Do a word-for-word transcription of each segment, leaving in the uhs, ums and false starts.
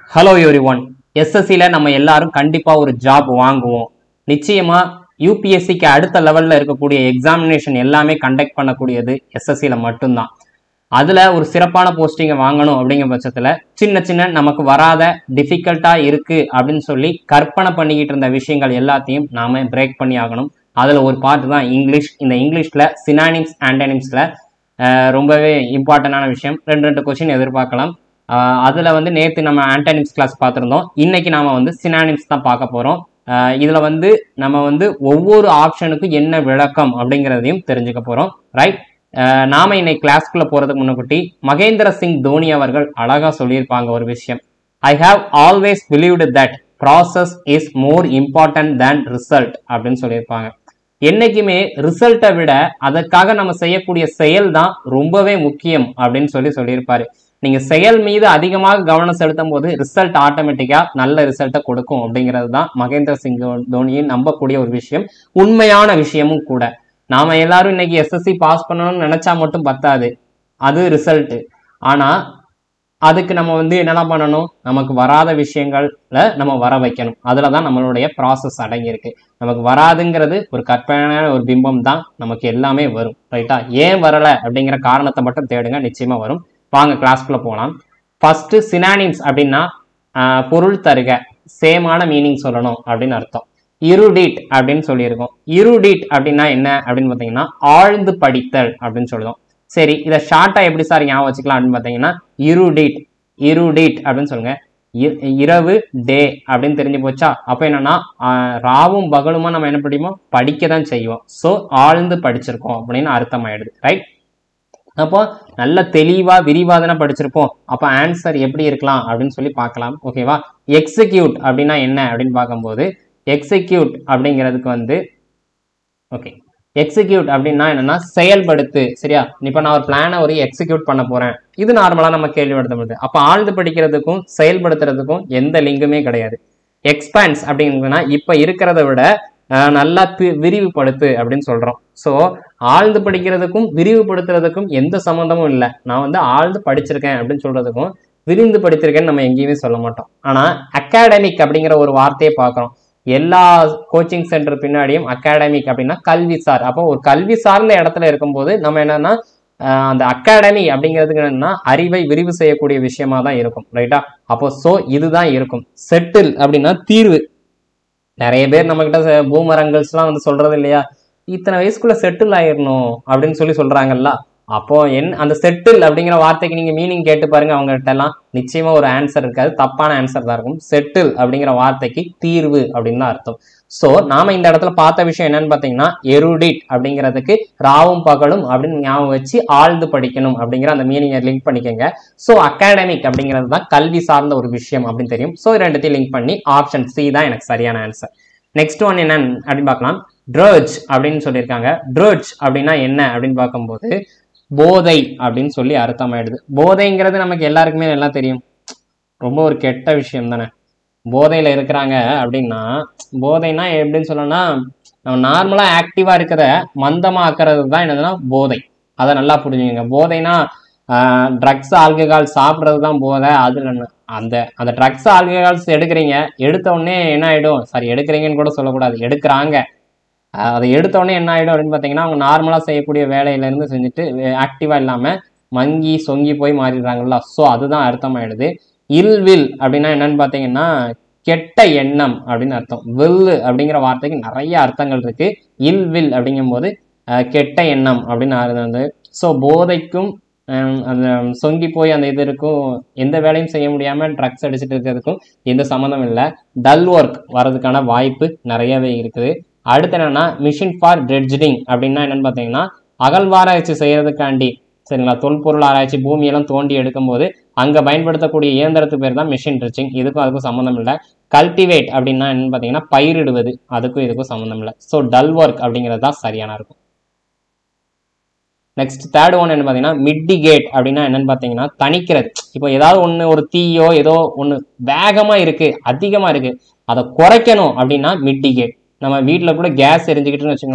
Hello everyone. S S C ல நம்ம எல்லாரும் கண்டிப்பா ஒரு ஜாப் வாங்குவோம். நிச்சயமா U P S C க்கு அடுத்த லெவல்ல இருக்கக்கூடிய எக்ஸாமினேஷன் எல்லாமே கண்டக்ட் பண்ணக்கூடியது S S C ல மட்டும்தான். அதுல ஒரு சிறப்பான போஸ்டிங் வாங்கணும் அப்படிங்கிற பட்சத்துல சின்ன சின்ன நமக்கு வராத டிஃபிகல்ட்டா இருக்கு அப்படின்னு சொல்லி கற்பனை பண்ணிக்கிட்டு இருந்த விஷயங்கள் எல்லாத்தையும் நாம பிரேக் பண்ணி ஆகணும். அதுல ஒரு பார்ட் தான் இங்கிலீஷ். இந்த இங்கிலீஷ்ல சினானிம்ஸ் ஆண்டனிம்ஸ்ல ரொம்பவே இம்பார்ட்டன்டான விஷயம். ரெண்டு ரெண்டு கொஸ்டின் எதிர்பார்க்கலாம். அதில் வந்து நேற்று நம்ம ஆண்டனிம்ஸ் கிளாஸ் பார்த்துருந்தோம். இன்னைக்கு நாம் வந்து சினானிம்ஸ் தான் பார்க்க போகிறோம். இதில் வந்து நம்ம வந்து ஒவ்வொரு ஆப்ஷனுக்கும் என்ன விளக்கம் அப்படிங்கிறதையும் தெரிஞ்சுக்க போகிறோம். ரைட், நாம இன்னைக்கு கிளாஸ்க்குள்ளே போகிறதுக்கு முன்னாடி மகேந்திர சிங் தோனி அவர்கள் அழகாக சொல்லியிருப்பாங்க ஒரு விஷயம். I have always believed that process is more important than result அப்படின்னு சொல்லியிருப்பாங்க. என்னைக்குமே ரிசல்ட்டை விட அதற்காக நம்ம செய்யக்கூடிய செயல் தான் ரொம்பவே முக்கியம் அப்படின்னு சொல்லி சொல்லியிருப்பாரு. நீங்க செயல் மீது அதிகமாக கவனம் செலுத்தும் போது ரிசல்ட் ஆட்டோமேட்டிக்கா நல்ல ரிசல்ட்டை கொடுக்கும் அப்படிங்கிறது தான் மகேந்திர சிங் தோனியை நம்பக்கூடிய ஒரு விஷயம், உண்மையான விஷயமும் கூட. நாம எல்லாரும் இன்னைக்கு எஸ்எஸ்சி பாஸ் பண்ணணும்னு நினைச்சா மட்டும் பத்தாது, அது ரிசல்ட். ஆனா அதுக்கு நம்ம வந்து என்னெல்லாம் பண்ணணும், நமக்கு வராத விஷயங்கள்ல நம்ம வர வைக்கணும். அதுலதான் நம்மளுடைய ப்ராசஸ் அடங்கியிருக்கு. நமக்கு வராதுங்கிறது ஒரு கற்பனையான ஒரு பிம்பம் தான், நமக்கு எல்லாமே வரும். ரைட்டா? ஏன் வரல அப்படிங்கிற காரணத்தை மட்டும் தேடுங்க, நிச்சயமா வரும். வாங்க கிளாஸ்க்குள்ள போகலாம். ஃபர்ஸ்ட் சினானிம்ஸ் அப்படின்னா பொருள் தருக, சேமான மீனிங் சொல்லணும் அப்படின்னு அர்த்தம். இருடிட் அப்படின்னு சொல்லியிருக்கோம். இருடிட் அப்படின்னா என்ன அப்படின்னு பார்த்தீங்கன்னா ஆழ்ந்து படித்தல் அப்படின்னு சொல்லுவோம். சரி, இதை ஷார்ட்டா எப்படி சார் ஞாபகம் வச்சுக்கலாம் அப்படின்னு பார்த்தீங்கன்னா இருடிட் இருடிட் அப்படின்னு சொல்லுங்க. இரவு டே அப்படின்னு தெரிஞ்சு போச்சா? அப்போ என்னன்னா ராவும் பகலுமா நம்ம என்ன படிப்போம், படிக்க தான் செய்வோம். ஸோ ஆழ்ந்து படிச்சிருக்கோம் அப்படின்னு அர்த்தம் ஆயிடுது. ரைட்? அப்போ நல்ல தெளிவா விரிவாதனை படிச்சிருப்போம். அப்போ ஆன்சர் எப்படி இருக்கலாம் அப்படின்னு சொல்லி பார்க்கலாம். ஓகேவா? எக்ஸிக்யூட் அப்படின்னா என்ன அப்படின்னு பார்க்கும்போது எக்ஸிக்யூட் அப்படிங்கிறதுக்கு வந்து ஓகே எக்ஸிக்யூட் அப்படின்னா என்னன்னா செயல்படுத்து. சரியா? இப்போ நான் ஒரு பிளானை ஒரு எக்ஸிக்யூட் பண்ண போறேன், இது நார்மலா நம்ம கேள்விப்படுத்த. அப்போ ஆழ்ந்து படிக்கிறதுக்கும் செயல்படுத்துறதுக்கும் எந்த லிங்குமே கிடையாது. எக்ஸ்பான்ஸ் அப்படிங்கன்னா இப்ப இருக்கிறத விட நல்லா விரிவுபடுத்து அப்படின்னு சொல்றோம். ஸோ ஆழ்ந்து படிக்கிறதுக்கும் விரிவுபடுத்துறதுக்கும் எந்த சம்மந்தமும் இல்லை. நான் வந்து ஆழ்ந்து படிச்சிருக்கேன் அப்படின்னு சொல்றதுக்கும் விரிந்து படிச்சிருக்கேன்னு நம்ம எங்கேயுமே சொல்ல மாட்டோம். ஆனா அகாடமிக் அப்படிங்கிற ஒரு வார்த்தையை பார்க்குறோம். எல்லா கோச்சிங் சென்டர் பின்னாடியும் அகாடமிக் அப்படின்னா கல்வி சார். அப்போ ஒரு கல்வி சார்ந்த இடத்துல இருக்கும்போது நம்ம என்னன்னா அந்த அகாடமி அப்படிங்கிறதுக்கு என்னன்னா அறிவை விரிவு செய்யக்கூடிய விஷயமா தான் இருக்கும். ரைட்டா? அப்போ ஸோ இதுதான் இருக்கும். செட்டில் அப்படின்னா தீர்வு. நிறைய பேர் நம்ம கிட்ட பூமரங்கல்ஸ் எல்லாம் வந்து சொல்றது இல்லையா, இத்தனை வயசுக்குள்ள செட்டில் ஆயிடணும் அப்படின்னு சொல்லி சொல்றாங்கல்ல. அப்போ என் அந்த செட்டில் அப்படிங்கிற வார்த்தைக்கு நீங்க மீனிங் கேட்டு பாருங்க, அவங்ககிட்ட எல்லாம் நிச்சயமா ஒரு ஆன்சர் இருக்காது, தப்பான ஆன்சர் தான் இருக்கும். செட்டில் அப்படிங்கிற வார்த்தைக்கு தீர்வு அப்படின்னு தான் அர்த்தம். ஸோ நாம இந்த இடத்துல பார்த்த விஷயம் என்னன்னு பார்த்தீங்கன்னா எருடிட் அப்படிங்கிறதுக்கு ராவும் பகலும் அப்படின்னு ஞாபகம் வச்சு ஆழ்ந்து படிக்கணும் அப்படிங்கிற அந்த மீனிங்கை லிங்க் பண்ணிக்கோங்க. ஸோ அகாடமிக் அப்படிங்கிறது தான் கல்வி சார்ந்த ஒரு விஷயம் அப்படின்னு தெரியும். ஸோ ரெண்டுத்தையும் லிங்க் பண்ணி ஆப்ஷன் சி தான் எனக்கு சரியான ஆன்சர். நெக்ஸ்ட் ஒன் என்னன்னு அப்படின்னு பார்க்கலாம். ட்ரட்ஜ் அப்படின்னு சொல்லியிருக்காங்க. ட்ரட்ஜ் அப்படின்னா என்ன அப்படின்னு பார்க்கும்போது போதை அப்படின்னு சொல்லி அர்த்தம் ஆயிடுது. போதைங்கிறது நமக்கு எல்லாருக்குமே நல்லா தெரியும், ரொம்ப ஒரு கெட்ட விஷயம் தானே. போதையில இருக்கிறாங்க அப்படின்னா, போதைனா எப்படின்னு சொல்லணும்னா நம்ம நார்மலா ஆக்டிவா இருக்கிற மந்தமா ஆக்குறது தான் என்னதுன்னா போதை. அதை நல்லா புரிஞ்சுங்க. போதைனா ட்ரக்ஸ் ஆல்கஹால் சாப்பிட்றது தான் போதை. அது அந்த அந்த ட்ரக்ஸ் ஆல்கஹால்ஸ் எடுக்கிறீங்க, எடுத்த உடனே என்ன ஆயிடும், சாரி எடுக்கிறீங்கன்னு கூட சொல்லக்கூடாது, எடுக்கிறாங்க. அதை எடுத்த உடனே என்ன ஆயிடும் அப்படின்னு பார்த்தீங்கன்னா அவங்க நார்மலா செய்யக்கூடிய வேலையில இருந்து செஞ்சுட்டு ஆக்டிவா இல்லாம மங்கி சொங்கி போய் மாறிடுறாங்கல்ல. ஸோ அதுதான் அர்த்தம் ஆயிடுது. இல்வில் அப்படின்னா என்னன்னு பார்த்தீங்கன்னா கெட்ட எண்ணம் அப்படின்னு அர்த்தம். வில் அப்படிங்கிற வார்த்தைக்கு நிறைய அர்த்தங்கள் இருக்கு. இல்வில் அப்படிங்கும் போது கெட்ட எண்ணம் அப்படின்னு வந்து ஸோ போதைக்கும் அந்த சொங்கி போய் அந்த இது இருக்கும், எந்த வேலையும் செய்ய முடியாம ட்ரக்ஸ் அடிச்சுட்டு இருக்கிறதுக்கும் எந்த சம்மந்தம் இல்லை. டல் ஒர்க் வர்றதுக்கான வாய்ப்பு நிறையவே இருக்குது. அடுத்து என்னன்னா மிஷின் ஃபார் ட்ரெட்ஜிங் அப்படின்னா என்னன்னு பார்த்தீங்கன்னா அகழ்வாராய்ச்சி செய்யறதுக்காண்டி, சரிங்களா, தொல்பொருள் ஆராய்ச்சி பூமியெல்லாம் தோண்டி எடுக்கும் போது அங்க பயன்படுத்தக்கூடிய இயந்திரத்துக்கு பேர் தான் மிஷின் ட்ரெட்ஜிங். இதுக்கும் அதுக்கும் சம்மந்தம் இல்லை. கல்டிவேட் அப்படின்னா என்னன்னு பார்த்தீங்கன்னா பயிரிடுவது, அதுக்கும் இதுக்கும் சம்மந்தம் இல்லை. ஸோ டல் ஒர்க் அப்படிங்கிறது தான் சரியான இருக்கும். நெக்ஸ்ட் தேர்ட் ஒன் என்ன பார்த்தீங்கன்னா மிட்டிகேட் அப்படின்னா என்னன்னு பார்த்தீங்கன்னா தணிக்கிறது. இப்போ ஏதாவது ஒன்று ஒரு தீயோ ஏதோ ஒன்று வேகமா இருக்கு, அதிகமா இருக்கு, அதை குறைக்கணும் அப்படின்னா மிட்டிகேட். நம்ம வீட்டில் கூட கேஸ் எரிஞ்சுக்கிட்டுன்னு வச்சுங்களேன்,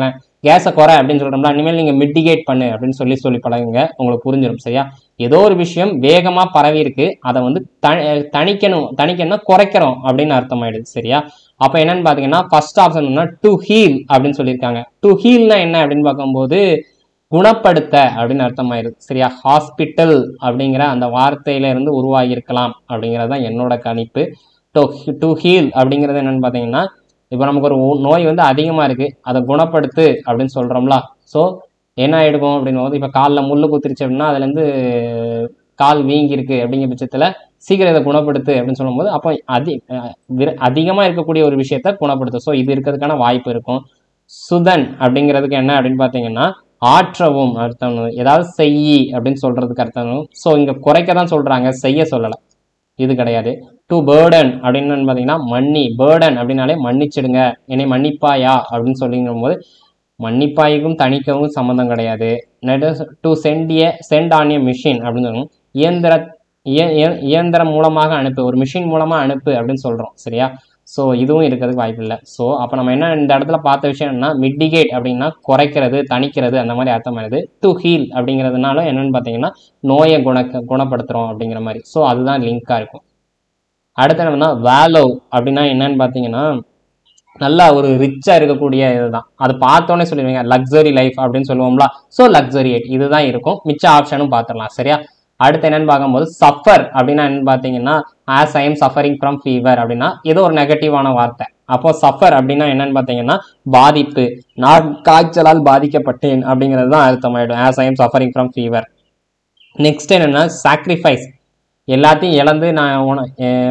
கேஸை குறை அப்படின்னு சொல்கிறோம்ல, இனிமேல் நீங்கள் மிட்டிகேட் பண்ணு அப்படின்னு சொல்லி சொல்லி பழகுங்க, உங்களுக்கு புரிஞ்சிடும். சரியா? ஏதோ ஒரு விஷயம் வேகமாக பரவி இருக்கு, அதை வந்து தணிக்கணும், தணிக்கணும்னா குறைக்கிறோம் அப்படின்னு அர்த்தமாயிடுது. சரியா? அப்போ என்னன்னு பார்த்தீங்கன்னா ஃபர்ஸ்ட் ஆப்ஷன் டு ஹீல் அப்படின்னு சொல்லியிருக்காங்க. டு ஹீல்னா என்ன அப்படின்னு பார்க்கும்போது குணப்படுத்த அப்படின்னு அர்த்தமாயிருது. சரியா? ஹாஸ்பிட்டல் அப்படிங்கிற அந்த வார்த்தையில இருந்து உருவாகி இருக்கலாம் அப்படிங்கிறது தான் என்னோட கணிப்பு. டு டு ஹீல் அப்படிங்கிறது என்னன்னு பார்த்தீங்கன்னா, இப்போ நமக்கு ஒரு நோய் வந்து அதிகமாக இருக்குது, அதை குணப்படுத்து அப்படின்னு சொல்கிறோம்ல. ஸோ என்ன ஆகிடுக்கும் அப்படின்னு போது, இப்போ காலில் முள்ளு குத்திருச்சு அப்படின்னா அதுலேருந்து கால் வீங்கி இருக்கு அப்படிங்கிற பட்சத்தில் சீக்கிரம் இதை குணப்படுத்து அப்படின்னு சொல்லும்போது அப்போ அதி அதிகமாக இருக்கக்கூடிய ஒரு விஷயத்த குணப்படுத்து. ஸோ இது இருக்கிறதுக்கான வாய்ப்பு இருக்கும். சுதன் அப்படிங்கிறதுக்கு என்ன அப்படின்னு பார்த்தீங்கன்னா ஆற்றவும் அர்த்தம், ஏதாவது செய்யி அப்படின்னு சொல்றதுக்கு அர்த்தம். ஸோ இங்கே குறைக்க தான் சொல்றாங்க, செய்ய சொல்லலை. இது கிடையாது. டு பேர்டன் அப்படின்னு பார்த்தீங்கன்னா மன்னி, பேர்டன் அப்படின்னாலே மன்னிச்சிடுங்க, என்னை மன்னிப்பாயா அப்படின்னு சொல்லிங்கும் போது மன்னிப்பாய்க்கும் தணிக்கவும் சம்மந்தம் கிடையாது. To send a cent on a machine அப்படின்னு சொல்லணும், இயந்திர இயந்திரம் மூலமாக அனுப்பு, ஒரு மிஷின் மூலமாக அனுப்பு அப்படின்னு சொல்கிறோம். சரியா? ஸோ இதுவும் இருக்கிறதுக்கு வாய்ப்பு இல்லை. ஸோ அப்போ நம்ம என்ன இந்த இடத்துல பார்த்த விஷயம் என்னன்னா, மிட்டிகேட் அப்படின்னா குறைக்கிறது, தணிக்கிறது அந்த மாதிரி அர்த்தமானது. டு ஹீல் அப்படிங்கிறதுனால என்னன்னு பார்த்தீங்கன்னா நோயை குண குணப்படுத்துகிறோம் அப்படிங்கிற மாதிரி. ஸோ அதுதான் லிங்காக இருக்கும். அடுத்து என்னன்னா வேலோ அப்படின்னா என்னன்னு பார்த்தீங்கன்னா நல்லா ஒரு ரிச்சாக இருக்கக்கூடிய இதுதான். அது பார்த்தோன்னே சொல்லிடுவீங்க லக்ஸரி லைஃப் அப்படின்னு சொல்லுவோம்ல. ஸோ லக்ஸரியேட் இதுதான் இருக்கும். மிச்ச ஆப்ஷனும் பார்த்துடலாம். சரியா? அடுத்து என்னன்னு பார்க்கும்போது சஃபர் அப்படின்னா என்னன்னு பார்த்தீங்கன்னா as I am suffering from fever அப்படின்னா ஏதோ ஒரு நெகட்டிவான வார்த்தை. அப்போ சஃபர் அப்படின்னா என்னன்னு பார்த்தீங்கன்னா பாதிப்பு, நான் காய்ச்சலால் பாதிக்கப்பட்டேன் அப்படிங்கிறது தான் அர்த்தமாயிடும், as I am suffering from fever. Next என்னன்னா சாக்ரிஃபைஸ், எல்லாத்தையும் இழந்து நான் உன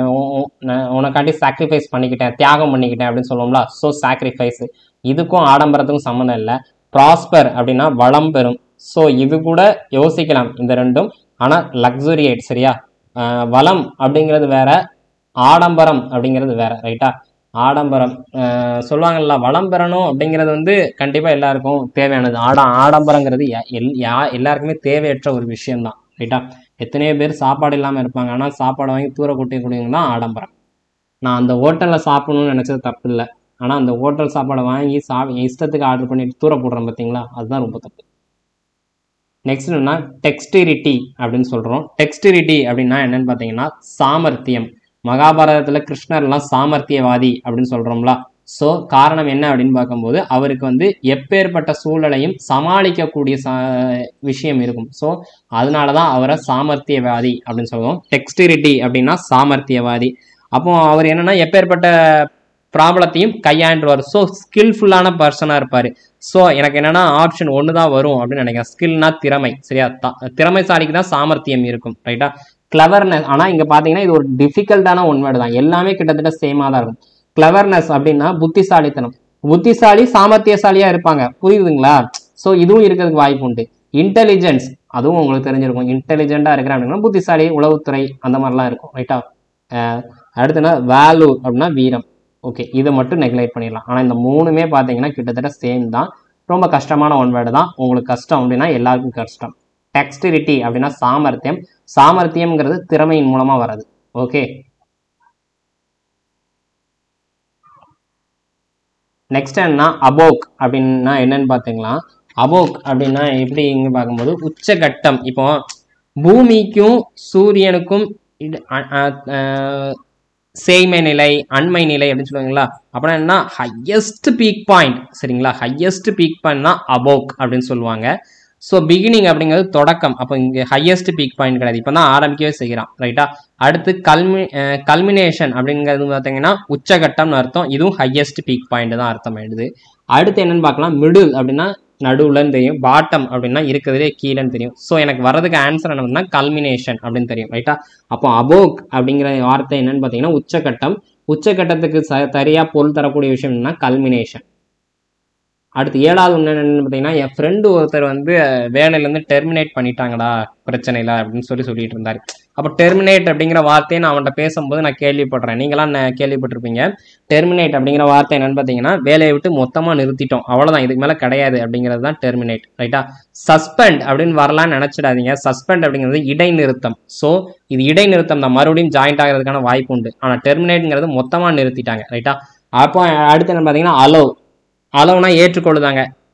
உனக்காண்டி சாக்ரிஃபைஸ் பண்ணிக்கிட்டேன், தியாகம் பண்ணிக்கிட்டேன் அப்படின்னு சொல்லுவோம்ல. ஸோ சாக்ரிஃபைஸ் இதுக்கும் ஆடம்பரத்துக்கும் சம்மந்தம் இல்லை. ப்ராஸ்பர் அப்படின்னா வளம் பெறும். ஸோ இது கூட யோசிக்கலாம் இந்த ரெண்டும், ஆனால் லக்ஸுரியேட். சரியா? வளம் அப்படிங்கிறது வேற, ஆடம்பரம் அப்படிங்கிறது வேற. ரைட்டா? ஆடம்பரம் சொல்லுவாங்கல்ல, வளம் பெறணும் அப்படிங்கிறது வந்து கண்டிப்பாக எல்லாருக்கும் தேவையானது. ஆடா ஆடம்பரங்கிறது எல் யா எல்லாருக்குமே தேவையற்ற ஒரு விஷயம்தான். ரைட்டா? எத்தனையோ பேர் சாப்பாடு இல்லாமல் இருப்பாங்க, ஆனால் சாப்பாடு வாங்கி தூர கொட்டிக்கூடியவங்க தான் ஆடம்பரம். நான் அந்த ஹோட்டலில் சாப்பிடணும்னு நினச்சது தப்பு இல்லை, ஆனால் அந்த ஹோட்டல் சாப்பாடை வாங்கி சா இஷ்டத்துக்கு ஆர்டர் பண்ணிட்டு தூர போடுறோம் பார்த்தீங்களா, அதுதான் ரொம்ப தப்பு. நெக்ஸ்ட் என்னன்னா டெக்ஸ்டிரிட்டி அப்படின்னு சொல்கிறோம். டெக்ஸ்டிரிட்டி அப்படின்னா என்னன்னு பார்த்தீங்கன்னா சாமர்த்தியம். மகாபாரதத்தில் கிருஷ்ணர்லாம் சாமர்த்தியவாதி அப்படின்னு சொல்கிறோம்ல. ஸோ காரணம் என்ன அப்படின்னு பார்க்கும்போது அவருக்கு வந்து எப்பேற்பட்ட சூழலையும் சமாளிக்கக்கூடிய சா விஷயம் இருக்கும். ஸோ அதனால தான் அவரை சாமர்த்தியவாதி அப்படின்னு சொல்லுவோம். டெக்ஸ்டிரிட்டி அப்படின்னா சாமர்த்தியவாதி. அப்போ அவர் என்னன்னா எப்பேற்பட்ட ப்ராப்ளத்தையும் கையாண்டுருவார். ஸோ ஸ்கில்ஃபுல்லான பர்சனாக இருப்பார். ஸோ எனக்கு என்னன்னா ஆப்ஷன் ஒன்று தான் வரும் அப்படின்னு நினைக்கிறேன். ஸ்கில்னா திறமை. சரியா? திறமைசாலிக்கு தான் சாமர்த்தியம் இருக்கும். ரைட்டா? கிளவர்னஸ், ஆனால் இங்கே பார்த்தீங்கன்னா இது ஒரு டிஃபிகல்ட்டான ஒன் வேர்டு தான், எல்லாமே கிட்டத்தட்ட சேமாக தான் இருக்கும். கிளவர்னஸ் அப்படின்னா புத்திசாலித்தனம். புத்திசாலி சாமர்த்தியசாலியாக இருப்பாங்க, புரியுதுங்களா? ஸோ இதுவும் இருக்கிறதுக்கு வாய்ப்பு உண்டு. இன்டெலிஜென்ஸ் அதுவும் உங்களுக்கு தெரிஞ்சிருக்கும். இன்டெலிஜென்ட்டாக இருக்கிறான் அப்படின்னா புத்திசாலி, உளவுத்துறை அந்த மாதிரிலாம் இருக்கும். ரைட்டா? அடுத்துனா வேலு அப்படின்னா வீரம். ஓகே, இதை மட்டும் நெக்லைட் பண்ணிடலாம். ஆனால் இந்த மூணுமே பார்த்தீங்கன்னா கிட்டத்தட்ட சேம் தான். ரொம்ப கஷ்டமான ஒன் வேர்டு தான். உங்களுக்கு கஷ்டம் அப்படின்னா எல்லாருக்கும் கஷ்டம். டெக்ஸ்டிரிட்டி அப்படின்னா சாமர்த்தியம். சாமர்த்தியம்ங்கிறது திறமையின் மூலமா வர்றது. ஓகே, நெக்ஸ்ட் என்ன அபோக் அப்படின்னா என்னன்னு பார்த்தீங்களா, அபோக் அப்படின்னா எப்படின்னு பார்க்கும்போது உச்சகட்டம். இப்போ பூமிக்கும் சூரியனுக்கும் சேய்மை நிலை, அண்மை நிலை அப்படின்னு சொல்லுவாங்களா. அப்படின்னா என்ன ஹையஸ்ட் பீக் பாயிண்ட். சரிங்களா? ஹையஸ்ட் பீக் பாயிண்ட் தான் அபோக் அப்படின்னு சொல்லுவாங்க. ஸோ பிகினிங் அப்படிங்கிறது தொடக்கம். அப்போ இங்கே ஹையஸ்ட் பீக் பாயிண்ட் கிடையாது, இப்போ தான் ஆரம்பிக்கவே செய்கிறான். ரைட்டா? அடுத்து கல்மி கல்மினேஷன் அப்படிங்கிறது பார்த்தீங்கன்னா உச்சகட்டம்னு அர்த்தம். இதுவும் ஹையஸ்ட் பீக் பாயிண்ட் தான் அர்த்தம் ஆயிடுது. அடுத்து என்னன்னு பார்க்கலாம், மிடில் அப்படின்னா நடுவுலன்னு தெரியும், பாட்டம் அப்படின்னா இருக்கிறதுலே கீழேன்னு தெரியும். ஸோ எனக்கு வர்றதுக்கு ஆன்சர் என்னன்னா கல்மினேஷன் அப்படின்னு தெரியும். ரைட்டா? அப்போ அபோக் அப்படிங்கிற வார்த்தை என்னன்னு பார்த்தீங்கன்னா உச்சகட்டம். உச்சகட்டத்துக்கு ச சரியாக பொருள் தரக்கூடிய விஷயம் என்னன்னா கல்மினேஷன். அடுத்து ஏழாவது ஒன்று என்னன்னு பார்த்தீங்கன்னா, என் ஃப்ரெண்டு ஒருத்தர் வந்து வேலையிலேருந்து டெர்மினேட் பண்ணிட்டாங்கடா பிரச்சனை இல்லை அப்படின்னு சொல்லி சொல்லிட்டு இருந்தார். அப்போ டெர்மினேட் அப்படிங்கிற வார்த்தையை நான் அவன்கிட்ட பேசும்போது நான் கேள்விப்படுறேன், நீங்களாம் கேள்விப்பட்டிருப்பீங்க. டெர்மினேட் அப்படிங்கிற வார்த்தை என்னன்னு பார்த்தீங்கன்னா வேலையை விட்டு மொத்தமாக நிறுத்திட்டோம், அவ்வளோதான், இதுக்கு மேலே கிடையாது அப்படிங்கிறது தான் டெர்மினேட். ரைட்டா? சஸ்பெண்ட் அப்படின்னு வரலான்னு நினச்சிடாதீங்க. சஸ்பெண்ட் அப்படிங்கிறது இடைநிறுத்தம். ஸோ இது இடைநிறுத்தம் தான், மறுபடியும் ஜாயிண்ட் ஆகிறதுக்கான வாய்ப்பு உண்டு. ஆனால் டெர்மினேட்ங்கிறது மொத்தமாக நிறுத்திட்டாங்க. ரைட்டா? அப்போ அடுத்து என்ன பார்த்தீங்கன்னா அலோ. அளவுனா ஏற்றுக்கொள்ளுதாங்க.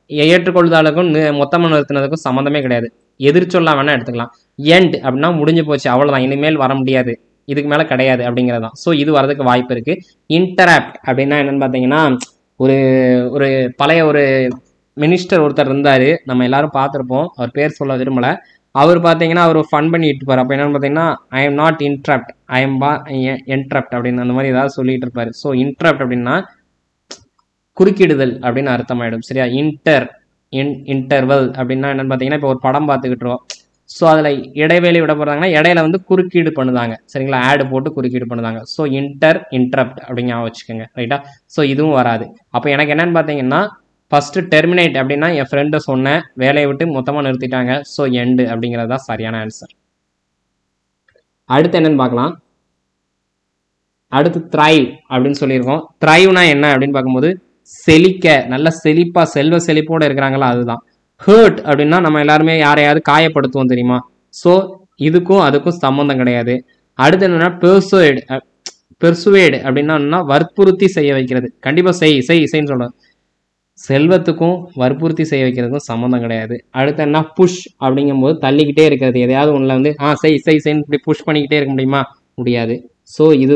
ஏற்றுக்கொள்ளுதலுக்கும் மொத்தமாக நிறுத்தினதுக்கும் சம்மந்தமே கிடையாது. எதிர்ச்சொல்லா வேணால் எடுத்துக்கலாம். எண்ட் அப்படின்னா முடிஞ்சு போச்சு, அவ்வளோதான், இனிமேல் வர முடியாது, இதுக்கு மேலே கிடையாது அப்படிங்கிறது தான். ஸோ இது வரதுக்கு வாய்ப்பு இருக்குது. இன்டராப்ட் அப்படின்னா என்னென்னு பார்த்தீங்கன்னா, ஒரு ஒரு பழைய ஒரு மினிஸ்டர் ஒருத்தர் இருந்தார், நம்ம எல்லாரும் பார்த்துருப்போம், அவர் பேர் சொல்ல விரும்பலை. அவர் பார்த்தீங்கன்னா அவர் ஃபன் பண்ணிட்டு இருப்பார். அப்போ என்னென்னு பார்த்தீங்கன்னா, I am not interrupt, I am பா என்ட்ரப்ட் அப்படின்னு அந்த மாதிரி ஏதாவது சொல்லிட்டு இருப்பார். ஸோ இன்ட்ரப்ட் அப்படின்னா குறுக்கிடுதல் அப்படின்னு அர்த்தமாயிடும். சரியா? இன்டர் இன் இன்டர்வல் அப்படின்னா என்னென்னு பார்த்தீங்கன்னா, இப்போ ஒரு படம் பார்த்துக்கிட்டுருவோம், ஸோ அதில் இடைவேளை விட போகிறாங்கன்னா இடையில வந்து குறுக்கீடு பண்ணுதாங்க. சரிங்களா? ஆடு போட்டு குறுக்கீடு பண்ணுதாங்க. ஸோ இன்டர் இன்ட்ரப்ட் அப்படிங்க வச்சுக்கோங்க. ரைட்டா? ஸோ இதுவும் வராது. அப்போ எனக்கு என்னென்னு பார்த்தீங்கன்னா, ஃபஸ்ட்டு டெர்மினேட் அப்படின்னா என் ஃப்ரெண்டை சொன்னேன், வேலையை விட்டு மொத்தமாக நிறுத்திட்டாங்க. ஸோ எண்டு அப்படிங்கிறது தான் சரியான ஆன்சர். அடுத்து என்னென்னு பார்க்கலாம். அடுத்து த்ரைவ் அப்படின்னு சொல்லியிருக்கோம். த்ரைவ்னா என்ன அப்படின்னு பார்க்கும்போது செழிக்க, நல்ல செழிப்பா செல்வ செழிப்போடு இருக்கிறாங்களா, அதுதான். ஹர்ட் அப்படின்னா நம்ம எல்லாருமே யாரையாவது காயப்படுத்துவோம் தெரியுமா? ஸோ இதுக்கும் அதுக்கும் சம்மந்தம் கிடையாது. அடுத்து என்னன்னா பெர்சுவேட், பெர்சுவேட் அப்படின்னா வற்புறுத்தி செய்ய வைக்கிறது. கண்டிப்பாக செய் செய் செய்ன்னு சொல்கிறேன். செல்வத்துக்கும் வற்புறுத்தி செய்ய வைக்கிறதுக்கும் சம்மந்தம் கிடையாது. அடுத்து என்ன புஷ் அப்படிங்கும்போது தள்ளிக்கிட்டே இருக்கிறது. எதையாவது ஒன்றில் வந்து ஆ செய் செய் செய்ன்னு இப்படி புஷ் பண்ணிக்கிட்டே இருக்க முடியுமா? முடியாது. ஸோ இது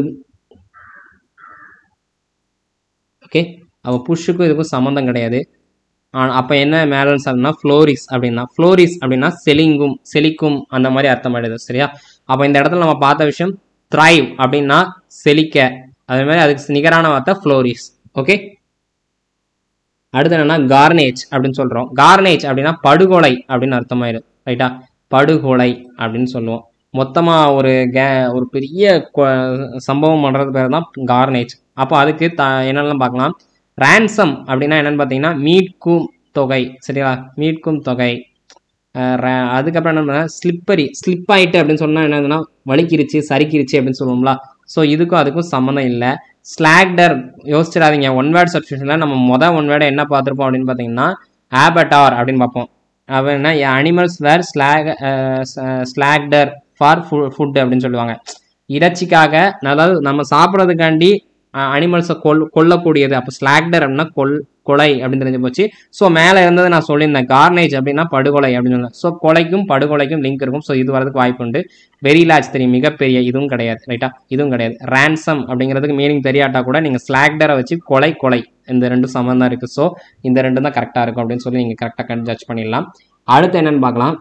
ஓகே. அப்போ புஷ்ஷுக்கும் இதுக்கும் சம்மந்தம் கிடையாது. அப்போ என்ன மேலன்ஸ் அப்படின்னா ஃப்ளோரிஸ் அப்படின்னா, ஃப்ளோரிஸ் அப்படின்னா செழிங்கும் செழிக்கும் அந்த மாதிரி அர்த்தமாயிடுது. சரியா? அப்போ இந்த இடத்துல நம்ம பார்த்த விஷயம் த்ரைவ் அப்படின்னா செழிக்க, அதே மாதிரி அதுக்கு நிகரான வார்த்தை ஃப்ளோரிஸ். ஓகே. அடுத்து என்னன்னா கார்னேஜ் அப்படின்னு சொல்கிறோம். கார்னேஜ் அப்படின்னா படுகொலை அப்படின்னு அர்த்தமாயிடும். ரைட்டா? படுகொலை அப்படின்னு சொல்லுவோம். மொத்தமாக ஒரு கே ஒரு பெரிய சம்பவம் பண்ணுறது பேர் தான் கார்னேஜ். அப்போ அதுக்கு த என்னெல்லாம் பார்க்கலாம். ரேன்சம் அப்படின்னா என்னென்னு பார்த்தீங்கன்னா மீட்கும் தொகை. சரியா? மீட்கும் தொகை. அதுக்கப்புறம் என்ன பண்ணால் ஸ்லிப்பரி, ஸ்லிப் ஆகிட்டு அப்படின்னு சொன்னால் என்னதுன்னா வலிக்கிருச்சு சரிக்கிருச்சு அப்படின்னு சொல்லுவோம்ல. ஸோ இதுக்கும் அதுக்கும் சம்மந்தம் இல்லை. ஸ்லாக்டர் யோசிச்சிடாதீங்க. ஒன் வேர்ட் சப்ஸ்டியூஷனில் நம்ம மொதல் ஒன் வேர்டை என்ன பார்த்துருப்போம் அப்படின்னு பார்த்தீங்கன்னா ஆபட்டார் அப்படின்னு பார்ப்போம். அப்படின்னா அனிமல்ஸ் வேர் ஸ்லாக் ஸ்லாக்டர் ஃபார் ஃபு ஃபுட் அப்படின்னு சொல்லுவாங்க. இறைச்சிக்காக, அதாவது நம்ம சாப்பிட்றதுக்காண்டி அனிமல்ஸை கொல் கொல்லக்கூடியது. அப்போ ஸ்லாக்டர் அப்படின்னா கொல் கொலை அப்படின்னு தெரிஞ்சு போச்சு. ஸோ மேலே இருந்தது நான் சொல்லியிருந்தேன், கார்னேஜ் அப்படின்னா படுகொலை அப்படின்னு சொன்னேன். ஸோ கொலைக்கும் படுகொலைக்கும் லிங்க் இருக்கும். ஸோ இது வரதுக்கு வாய்ப்பு உண்டு. வெரி லார்ஜ் தெரியும், மிகப்பெரிய, இதுவும் கிடையாது. ரைட்டா? இதுவும் கிடையாது. ரேன்சம் அப்படிங்கிறதுக்கு மீனிங் தெரியாட்டா கூட நீங்கள் ஸ்லாக்டரை வச்சு கொலை கொலை இந்த ரெண்டும் சம்மந்தம் இருக்குது. ஸோ இந்த ரெண்டும் தான் கரெக்டாக இருக்கும் அப்படின்னு சொல்லி நீங்கள் கரெக்டாக கண்டு ஜட்ஜ் பண்ணிடலாம். அடுத்து என்னென்னு பார்க்கலாம்.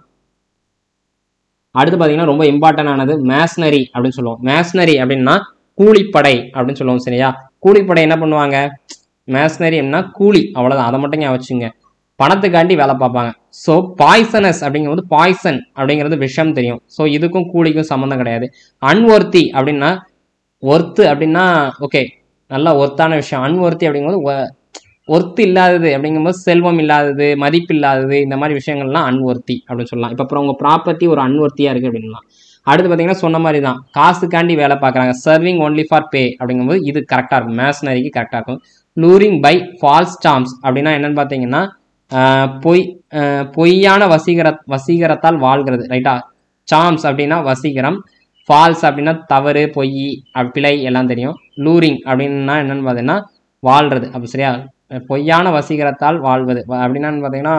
அடுத்து பார்த்தீங்கன்னா ரொம்ப இம்பார்ட்டன்டானது மேஸ்னரி அப்படின்னு சொல்லுவோம். மேஸ்னரி அப்படின்னா கூலிப்படை அப்படின்னு சொல்லுவோம். சரியா? கூலிப்படை என்ன பண்ணுவாங்க? மேஸ்னரி அப்படின்னா கூலி, அவ்வளோதான். அதை மட்டும் ஞாபகம் வச்சுங்க. பணத்துக்காண்டி வேலை பார்ப்பாங்க. ஸோ பாய்சனஸ் அப்படிங்கும்போது பாய்சன் அப்படிங்கிறது விஷம் தெரியும். ஸோ இதுக்கும் கூலிக்கும் சம்மந்தம் கிடையாது. அன்வொர்த்தி அப்படின்னா ஒர்த்து அப்படின்னா ஓகே நல்லா ஒர்த்தான விஷயம். அன்வொர்த்தி அப்படிங்கும்போது ஒர்த்து இல்லாதது அப்படிங்கும்போது செல்வம் இல்லாதது, மதிப்பு இல்லாதது, இந்த மாதிரி விஷயங்கள்லாம் அன்வொர்த்தி அப்படின்னு சொல்லலாம். இப்போ அப்புறம் உங்கள் ப்ராப்பர்ட்டி ஒரு அன்வொர்த்தியாக இருக்குது அப்படின்லாம். அடுத்து பார்த்தீங்கன்னா சொன்ன மாதிரி தான் காசுக்காண்டி வேலை பார்க்குறாங்க. சர்விங் ஒன்லி ஃபார் பே அப்படிங்கும்போது இது கரெக்டாக இருக்கும், மேஸ்னரிக்கு கரெக்டாக இருக்கும். லூரிங் பை ஃபால்ஸ் சார்ம்ஸ் அப்படின்னா என்னென்னு பார்த்தீங்கன்னா பொய் பொய்யான வசீகர வசீகரத்தால் வாழ்கிறது. ரைட்டா? சார்ம்ஸ் அப்படின்னா வசீகரம், ஃபால்ஸ் அப்படின்னா தவறு, பொய், பிழை எல்லாம் தெரியும். லூரிங் அப்படின்னா என்னென்னு பார்த்தீங்கன்னா வாழ்றது. அப்போ சரியா? பொய்யான வசீகரத்தால் வாழ்வது அப்படின்னா பார்த்தீங்கன்னா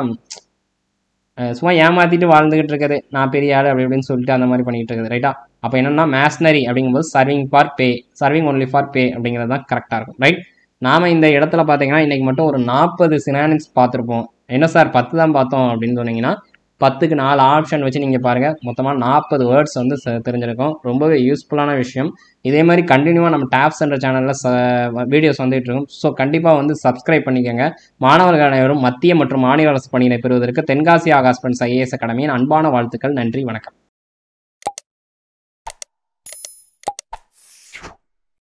சும்மா ஏமாற்றிட்டு வாழ்ந்துகிட்டு இருக்குது, நான் பெரிய ஆள் அப்படி அப்படின்னு சொல்லிட்டு அந்த மாதிரி பண்ணிகிட்டு இருக்குது. ரைட்டா? அப்போ என்னென்னா மேஸ்னரி அப்படிங்கும்போது serving for pay, serving only for pay அப்படிங்கிறது தான் கரெக்டாக இருக்கும். ரைட்? நாம் இந்த இடத்துல பார்த்தீங்கன்னா இன்றைக்கி மட்டும் ஒரு நாற்பது சினானிம்ஸ் பார்த்துருப்போம். என்ன சார் பத்து தான் பார்த்தோம் அப்படின்னு சொன்னீங்கன்னா, பத்துக்கு நாலு ஆப்ஷன் வச்சு நீங்கள் பாருங்கள், மொத்தமாக நாற்பது வேர்ட்ஸ் வந்து தெரிஞ்சிருக்கும். ரொம்பவே யூஸ்ஃபுல்லான விஷயம். இதே மாதிரி கண்டினியூவாக நம்ம டேப்ஸ் என்ற சேனலில் ச வீடியோஸ் வந்துகிட்டு இருக்கும். ஸோ கண்டிப்பாக வந்து சப்ஸ்கிரைப் பண்ணிக்கோங்க. மாணவர்கள் அனைவரும் மத்திய மற்றும் மாநில அரசு பணியினை பெறுவதற்கு தென்காசி ஆகாஸ்பன்ஸ் ஐஏஎஸ் அகாடமியின் அன்பான வாழ்த்துக்கள். நன்றி, வணக்கம்.